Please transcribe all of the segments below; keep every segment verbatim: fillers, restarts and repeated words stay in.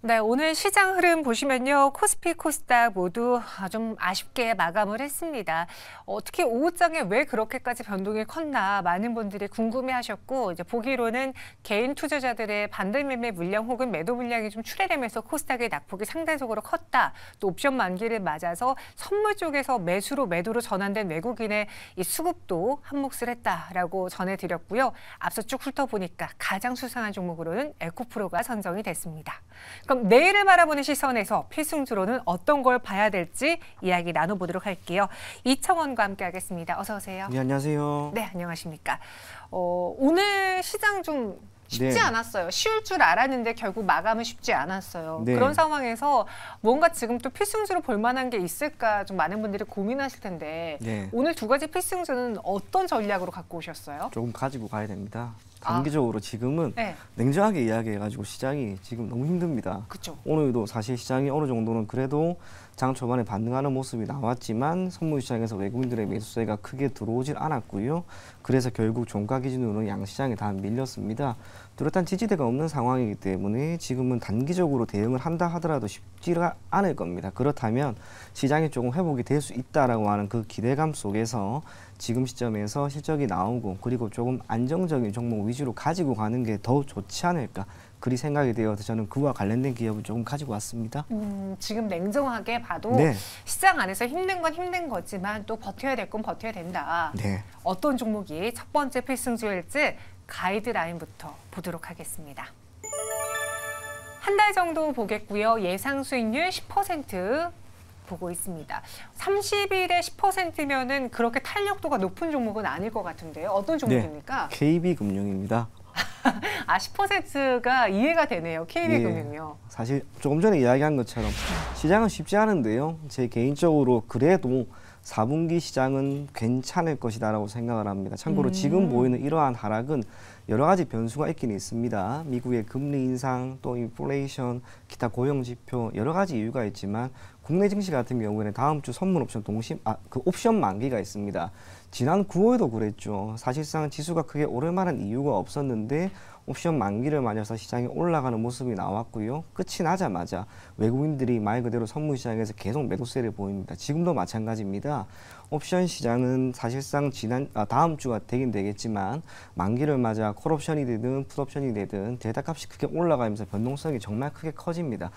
네, 오늘 시장 흐름 보시면요. 코스피, 코스닥 모두 좀 아쉽게 마감을 했습니다. 어, 특히 오후장에 왜 그렇게까지 변동이 컸나 많은 분들이 궁금해하셨고, 이제 보기로는 개인 투자자들의 반대 매매 물량 혹은 매도 물량이 좀 출회되면서 코스닥의 낙폭이 상대적으로 컸다. 또 옵션 만기를 맞아서 선물 쪽에서 매수로 매도로 전환된 외국인의 이 수급도 한몫을 했다라고 전해드렸고요. 앞서 쭉 훑어보니까 가장 수상한 종목으로는 에코프로가 선정이 됐습니다. 그럼 내일을 바라보는 시선에서 필승주로는 어떤 걸 봐야 될지 이야기 나눠보도록 할게요. 이청원과 함께하겠습니다. 어서 오세요. 네, 안녕하세요. 네, 안녕하십니까. 어, 오늘 시장 좀 쉽지 네. 않았어요. 쉬울 줄 알았는데 결국 마감은 쉽지 않았어요. 네. 그런 상황에서 뭔가 지금 또 필승주로 볼 만한 게 있을까 좀 많은 분들이 고민하실 텐데 네. 오늘 두 가지 필승주는 어떤 전략으로 갖고 오셨어요? 조금 가지고 가야 됩니다. 단기적으로 아. 지금은 네. 냉정하게 이야기해가지고 시장이 지금 너무 힘듭니다. 그쵸. 오늘도 사실 시장이 어느 정도는 그래도 장 초반에 반등하는 모습이 나왔지만 선물 시장에서 외국인들의 매수세가 크게 들어오질 않았고요. 그래서 결국 종가 기준으로는 양시장에 다 밀렸습니다. 뚜렷한 지지대가 없는 상황이기 때문에 지금은 단기적으로 대응을 한다 하더라도 쉽지가 않을 겁니다. 그렇다면 시장이 조금 회복이 될 수 있다라고 하는 그 기대감 속에서 지금 시점에서 실적이 나오고 그리고 조금 안정적인 종목 위주로 가지고 가는 게 더 좋지 않을까. 그리 생각이 되어서 저는 그와 관련된 기업을 조금 가지고 왔습니다. 음, 지금 냉정하게 봐도 네. 시장 안에서 힘든 건 힘든 거지만 또 버텨야 될 건 버텨야 된다. 네. 어떤 종목이 첫 번째 필승주일지 가이드라인부터 보도록 하겠습니다. 한 달 정도 보겠고요. 예상 수익률 십 퍼센트 보고 있습니다. 삼십 일에 십 퍼센트면은 그렇게 탄력도가 높은 종목은 아닐 것 같은데요. 어떤 종목입니까? 네. 케이비금융입니다. 아, 십 퍼센트가 이해가 되네요. 케이비금융요. 예, 사실 조금 전에 이야기한 것처럼 시장은 쉽지 않은데요. 제 개인적으로 그래도 사 분기 시장은 괜찮을 것이다라고 생각을 합니다. 참고로 음. 지금 보이는 이러한 하락은 여러 가지 변수가 있긴 있습니다. 미국의 금리 인상, 또 인플레이션, 기타 고용 지표 여러 가지 이유가 있지만 국내 증시 같은 경우에는 다음 주 선물 옵션 동심 아, 그 옵션 만기가 있습니다. 지난 구월도 그랬죠. 사실상 지수가 크게 오를 만한 이유가 없었는데 옵션 만기를 맞아서 시장이 올라가는 모습이 나왔고요. 끝이 나자마자 외국인들이 말 그대로 선물 시장에서 계속 매도세를 보입니다. 지금도 마찬가지입니다. 옵션 시장은 사실상 지난 아, 다음 주가 되긴 되겠지만 만기를 맞아 콜옵션이 되든 풋옵션이 되든 데이터값이 크게 올라가면서 변동성이 정말 크게 커집니다.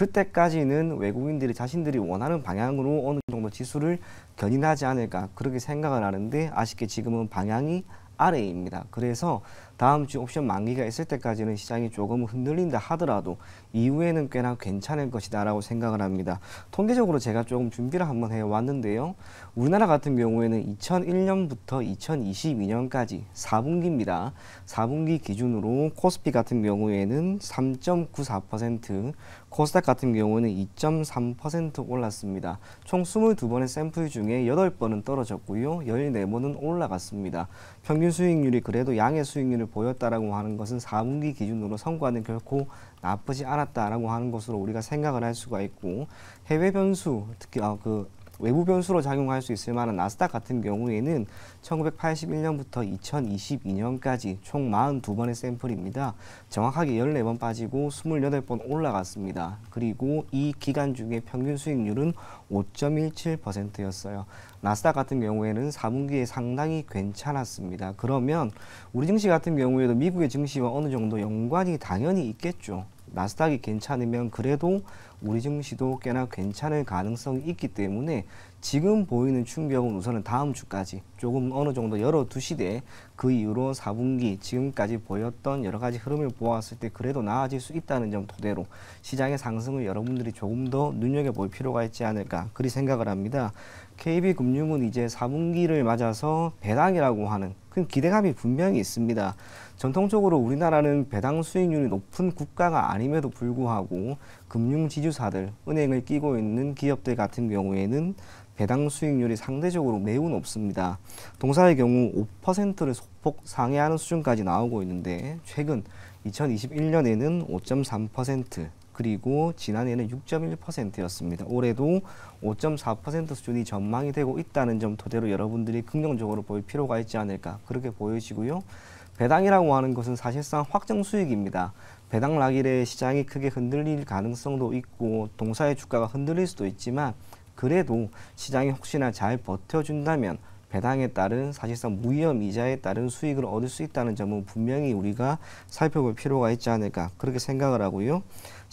그때까지는 외국인들이 자신들이 원하는 방향으로 어느 정도 지수를 견인하지 않을까 그렇게 생각을 하는데 아쉽게 지금은 방향이 아래입니다. 그래서 다음 주 옵션 만기가 있을 때까지는 시장이 조금 흔들린다 하더라도 이후에는 꽤나 괜찮을 것이다 라고 생각을 합니다. 통계적으로 제가 조금 준비를 한번 해왔는데요. 우리나라 같은 경우에는 이천일 년부터 이천이십이 년까지 사 분기입니다. 사 분기 기준으로 코스피 같은 경우에는 삼 점 구사 퍼센트, 코스닥 같은 경우는 이 점 삼 퍼센트 올랐습니다. 총 이십이 번의 샘플 중에 여덟 번은 떨어졌고요. 십사 번은 올라갔습니다. 평균 수익률이 그래도 양의 수익률을 보였다라고 하는 것은 사 분기 기준으로 성과는 결코 나쁘지 않았다라고 하는 것으로 우리가 생각을 할 수가 있고 해외 변수, 특히 아, 그 외부 변수로 작용할 수 있을 만한 나스닥 같은 경우에는 천구백팔십일 년부터 이천이십이 년까지 총 사십이 번의 샘플입니다. 정확하게 십사 번 빠지고 이십팔 번 올라갔습니다. 그리고 이 기간 중에 평균 수익률은 오 점 일칠 퍼센트였어요. 나스닥 같은 경우에는 사 분기에 상당히 괜찮았습니다. 그러면 우리 증시 같은 경우에도 미국의 증시와 어느 정도 연관이 당연히 있겠죠. 나스닥이 괜찮으면 그래도 우리 증시도 꽤나 괜찮을 가능성이 있기 때문에 지금 보이는 충격은 우선은 다음 주까지 조금 어느 정도 열어두시되 그 이후로 사 분기 지금까지 보였던 여러 가지 흐름을 보았을 때 그래도 나아질 수 있다는 점 토대로 시장의 상승을 여러분들이 조금 더 눈여겨볼 필요가 있지 않을까 그리 생각을 합니다. 케이비금융은 이제 사 분기를 맞아서 배당이라고 하는 큰 기대감이 분명히 있습니다. 전통적으로 우리나라는 배당 수익률이 높은 국가가 아님에도 불구하고 금융지주사들, 은행을 끼고 있는 기업들 같은 경우에는 배당 수익률이 상대적으로 매우 높습니다. 동사의 경우 오 퍼센트를 소폭 상회하는 수준까지 나오고 있는데 최근 이천이십일 년에는 오 점 삼 퍼센트 그리고 지난해는 육 점 일 퍼센트였습니다. 올해도 오 점 사 퍼센트 수준이 전망이 되고 있다는 점 토대로 여러분들이 긍정적으로 볼 필요가 있지 않을까 그렇게 보여지고요. 배당이라고 하는 것은 사실상 확정 수익입니다. 배당 락일에 시장이 크게 흔들릴 가능성도 있고 동사의 주가가 흔들릴 수도 있지만 그래도 시장이 혹시나 잘 버텨준다면 배당에 따른 사실상 무위험 이자에 따른 수익을 얻을 수 있다는 점은 분명히 우리가 살펴볼 필요가 있지 않을까 그렇게 생각을 하고요.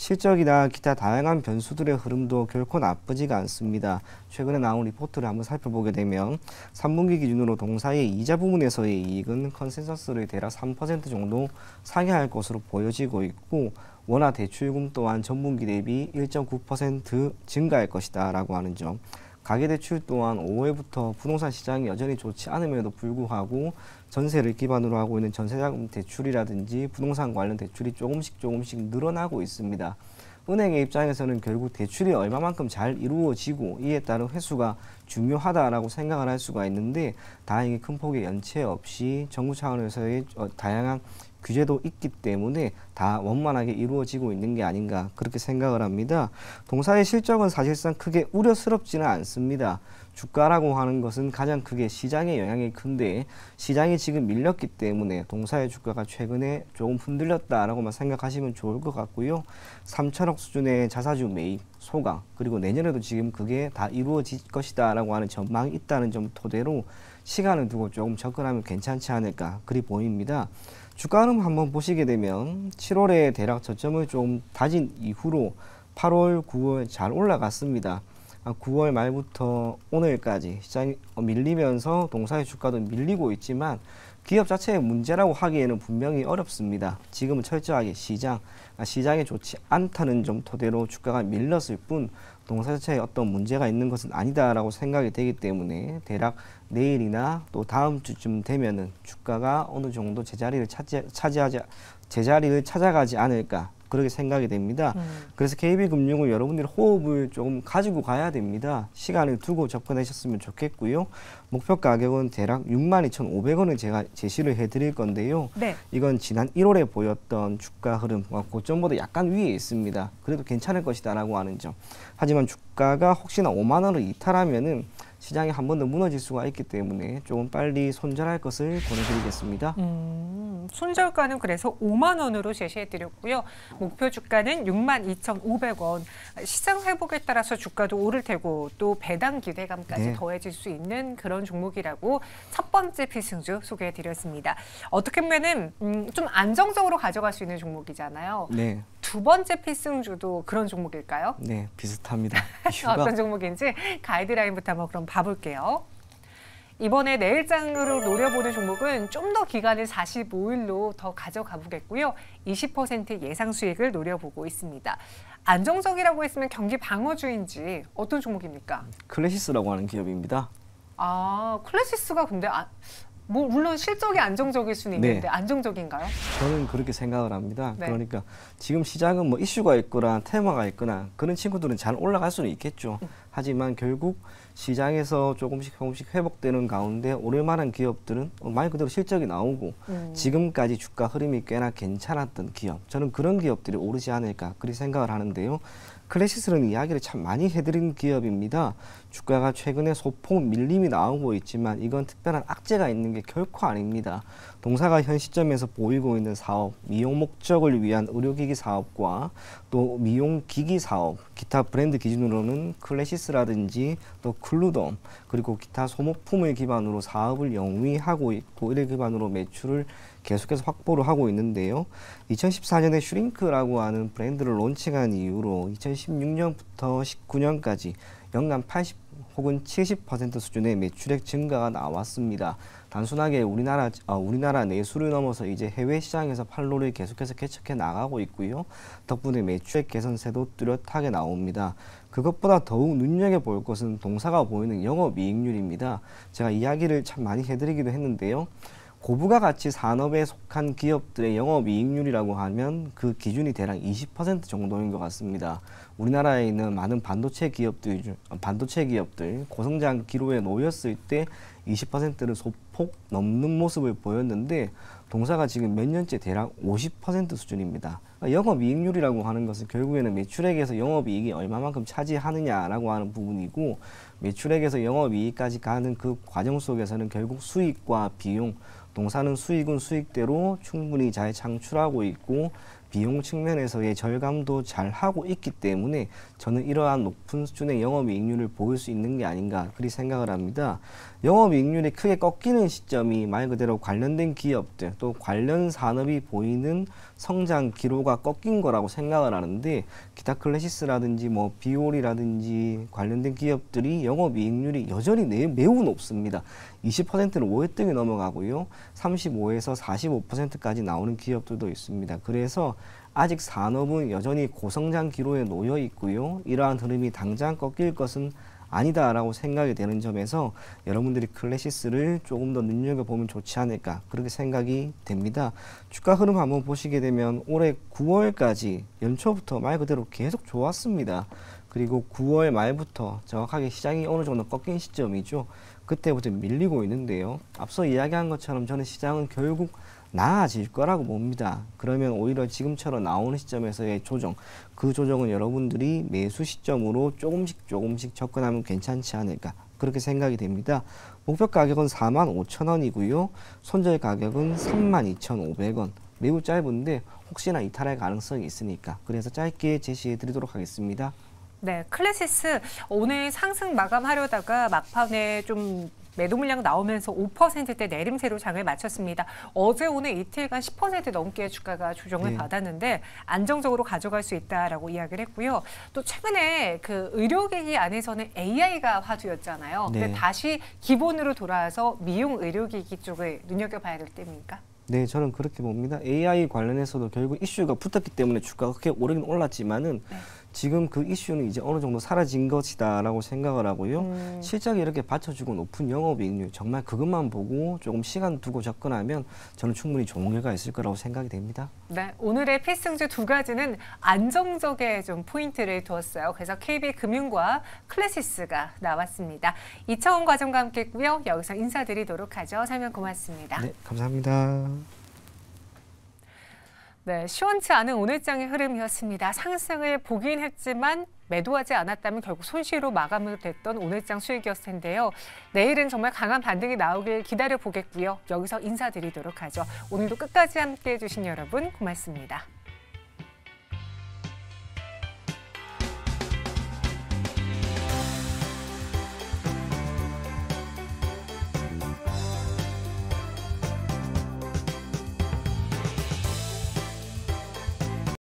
실적이나 기타 다양한 변수들의 흐름도 결코 나쁘지가 않습니다. 최근에 나온 리포트를 한번 살펴보게 되면 삼 분기 기준으로 동사의 이자 부분에서의 이익은 컨센서스를 대략 삼 퍼센트 정도 상회할 것으로 보여지고 있고 원화 대출금 또한 전분기 대비 일 점 구 퍼센트 증가할 것이다 라고 하는 점. 가계대출 또한 오월부터 부동산 시장이 여전히 좋지 않음에도 불구하고 전세를 기반으로 하고 있는 전세자금 대출이라든지 부동산 관련 대출이 조금씩 조금씩 늘어나고 있습니다. 은행의 입장에서는 결국 대출이 얼마만큼 잘 이루어지고 이에 따른 회수가 중요하다라고 생각을 할 수가 있는데 다행히 큰 폭의 연체 없이 정부 차원에서의 다양한 규제도 있기 때문에 다 원만하게 이루어지고 있는 게 아닌가 그렇게 생각을 합니다. 동사의 실적은 사실상 크게 우려스럽지는 않습니다. 주가라고 하는 것은 가장 크게 시장의 영향이 큰데 시장이 지금 밀렸기 때문에 동사의 주가가 최근에 조금 흔들렸다라고만 생각하시면 좋을 것 같고요. 삼천억 수준의 자사주 매입, 소강 그리고 내년에도 지금 그게 다 이루어질 것이다 라고 하는 전망이 있다는 점 토대로 시간을 두고 조금 접근하면 괜찮지 않을까 그리 보입니다. 주가 흐름 한번 보시게 되면 칠월에 대략 저점을 좀 다진 이후로 팔월, 구월 잘 올라갔습니다. 구월 말부터 오늘까지 시장이 밀리면서 동사의 주가도 밀리고 있지만 기업 자체의 문제라고 하기에는 분명히 어렵습니다. 지금은 철저하게 시장, 시장이 좋지 않다는 점 토대로 주가가 밀렸을 뿐 동사 자체에 어떤 문제가 있는 것은 아니다라고 생각이 되기 때문에 대략 내일이나 또 다음 주쯤 되면은 주가가 어느 정도 제자리를 차지, 차지하지 제자리를 찾아가지 않을까 그렇게 생각이 됩니다. 음. 그래서 케이비금융은 여러분들이 호흡을 조금 가지고 가야 됩니다. 시간을 두고 접근하셨으면 좋겠고요. 목표 가격은 대략 육만 이천오백 원을 제가 제시를 해드릴 건데요. 네. 이건 지난 일월에 보였던 주가 흐름, 고점보다 약간 위에 있습니다. 그래도 괜찮을 것이다 라고 하는 점. 하지만 주가가 혹시나 오만 원을 이탈하면은 시장이 한 번 더 무너질 수가 있기 때문에 조금 빨리 손절할 것을 권해드리겠습니다. 음, 손절가는 그래서 오만 원으로 제시해드렸고요. 목표 주가는 육만 이천오백 원. 시장 회복에 따라서 주가도 오를 테고 또 배당 기대감까지 네. 더해질 수 있는 그런 종목이라고 첫 번째 필승주 소개해드렸습니다. 어떻게 보면은 음, 좀 안정적으로 가져갈 수 있는 종목이잖아요. 네. 두 번째 필승주도 그런 종목일까요? 네, 비슷합니다. 어떤 종목인지 가이드라인부터 한번 그럼 봐볼게요. 이번에 내일장으로 노려보는 종목은 좀 더 기간을 사십오 일로 더 가져가 보겠고요. 이십 퍼센트 예상 수익을 노려보고 있습니다. 안정적이라고 했으면 경기 방어주인지 어떤 종목입니까? 클래시스라고 하는 기업입니다. 아, 클래시스가 근데 아, 뭐 물론 실적이 안정적일 수는 있는데 네. 안정적인가요? 저는 그렇게 생각을 합니다. 네. 그러니까 지금 시장은 뭐 이슈가 있거나 테마가 있거나 그런 친구들은 잘 올라갈 수는 있겠죠. 음. 하지만 결국 시장에서 조금씩 조금씩 회복되는 가운데 오를만한 기업들은 말 그대로 실적이 나오고 음. 지금까지 주가 흐름이 꽤나 괜찮았던 기업, 저는 그런 기업들이 오르지 않을까 그렇게 생각을 하는데요. 클래시스는 이야기를 참 많이 해드린 기업입니다. 주가가 최근에 소폭 밀림이 나오고 있지만 이건 특별한 악재가 있는 게 결코 아닙니다. 동사가 현 시점에서 보이고 있는 사업, 미용 목적을 위한 의료기기 사업과 또 미용기기 사업, 기타 브랜드 기준으로는 클래시스라든지 또 클루덤 그리고 기타 소모품을 기반으로 사업을 영위하고 있고 이를 기반으로 매출을 계속해서 확보를 하고 있는데요. 이천십사 년에 슈링크라고 하는 브랜드를 론칭한 이후로 이천십육 년부터 십구 년까지 연간 팔십 혹은 칠십 퍼센트 수준의 매출액 증가가 나왔습니다. 단순하게 우리나라 어, 우리나라 내수를 넘어서 이제 해외 시장에서 판로를 계속해서 개척해 나가고 있고요. 덕분에 매출액 개선세도 뚜렷하게 나옵니다. 그것보다 더욱 눈여겨볼 것은 동사가 보이는 영업이익률입니다. 제가 이야기를 참 많이 해드리기도 했는데요. 고부가 가치 산업에 속한 기업들의 영업이익률이라고 하면 그 기준이 대략 이십 퍼센트 정도인 것 같습니다. 우리나라에 있는 많은 반도체 기업들, 반도체 기업들 고성장 기로에 놓였을 때 이십 퍼센트를 소폭 넘는 모습을 보였는데 동사가 지금 몇 년째 대략 오십 퍼센트 수준입니다. 영업이익률이라고 하는 것은 결국에는 매출액에서 영업이익이 얼마만큼 차지하느냐라고 하는 부분이고 매출액에서 영업이익까지 가는 그 과정 속에서는 결국 수익과 비용 동사는 수익은 수익대로 충분히 잘 창출하고 있고 비용 측면에서의 절감도 잘 하고 있기 때문에 저는 이러한 높은 수준의 영업이익률을 보일 수 있는 게 아닌가 그리 생각을 합니다. 영업이익률이 크게 꺾이는 시점이 말 그대로 관련된 기업들 또 관련 산업이 보이는 성장 기로가 꺾인 거라고 생각을 하는데 기타 클래시스라든지 뭐 비올이라든지 관련된 기업들이 영업이익률이 여전히 매우 높습니다. 이십 퍼센트는 오회등이 넘어가고요. 삼십오에서 사십오 퍼센트까지 나오는 기업들도 있습니다. 그래서 아직 산업은 여전히 고성장 기로에 놓여 있고요. 이러한 흐름이 당장 꺾일 것은 아니다라고 생각이 되는 점에서 여러분들이 클래시스를 조금 더 눈여겨보면 좋지 않을까 그렇게 생각이 됩니다. 주가 흐름 한번 보시게 되면 올해 구월까지 연초부터 말 그대로 계속 좋았습니다. 그리고 구월 말부터 정확하게 시장이 어느 정도 꺾인 시점이죠. 그때부터 밀리고 있는데요. 앞서 이야기한 것처럼 저는 시장은 결국 나아질 거라고 봅니다. 그러면 오히려 지금처럼 나오는 시점에서의 조정, 그 조정은 여러분들이 매수 시점으로 조금씩 조금씩 접근하면 괜찮지 않을까 그렇게 생각이 됩니다. 목표 가격은 사만 오천 원이고요. 손절 가격은 삼만 이천오백 원. 매우 짧은데 혹시나 이탈할 가능성이 있으니까 그래서 짧게 제시해 드리도록 하겠습니다. 네, 클래시스 오늘 상승 마감하려다가 막판에 좀 매도 물량 나오면서 오 퍼센트대 내림세로 장을 마쳤습니다. 어제 오늘 이틀간 십 퍼센트 넘게 주가가 조정을 네. 받았는데 안정적으로 가져갈 수 있다라고 이야기를 했고요. 또 최근에 그 의료기기 안에서는 에이아이가 화두였잖아요. 네. 근데 다시 기본으로 돌아와서 미용 의료기기 쪽을 눈여겨봐야 될 때입니까? 네, 저는 그렇게 봅니다. 에이아이 관련해서도 결국 이슈가 붙었기 때문에 주가가 그렇게 오르긴 올랐지만은 네. 지금 그 이슈는 이제 어느 정도 사라진 것이다라고 생각을 하고요. 음. 실적이 이렇게 받쳐주고 높은 영업이익률 정말 그것만 보고 조금 시간 두고 접근하면 저는 충분히 좋은 결과가 있을 거라고 생각이 됩니다. 네, 오늘의 필승주 두 가지는 안정적에 좀 포인트를 두었어요. 그래서 케이비금융과 클래시스가 나왔습니다. 이차원 과정과 함께 했고요. 여기서 인사드리도록 하죠. 설명 고맙습니다. 네, 감사합니다. 네, 시원치 않은 오늘장의 흐름이었습니다. 상승을 보긴 했지만 매도하지 않았다면 결국 손실로 마감이 됐던 오늘장 수익이었을 텐데요. 내일은 정말 강한 반등이 나오길 기다려보겠고요. 여기서 인사드리도록 하죠. 오늘도 끝까지 함께해 주신 여러분 고맙습니다.